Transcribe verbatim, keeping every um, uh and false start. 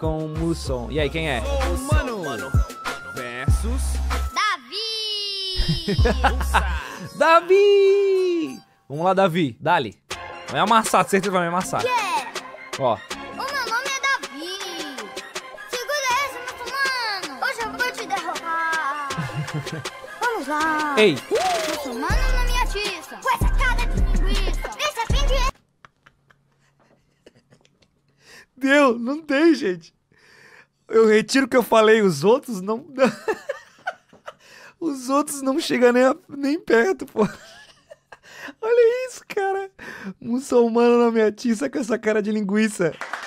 com Musson. E aí, quem é? Mano versus Davi! Davi! Vamos lá, Davi. Dali. Vai amassar, certeza vai me amassar. Yeah! Ó. O meu nome é Davi. Segura essa, muçulmano. Hoje eu vou te derrotar. Vamos lá. Ei. Muçulmano na minha tiça. Com essa cara de linguiça. Esse apende é... Deu, não tem, gente. Eu retiro o que eu falei, os outros não... Os outros não chegam nem, a... nem perto, pô. Olha isso, cara. Muçulmano na minha tiça com essa cara de linguiça.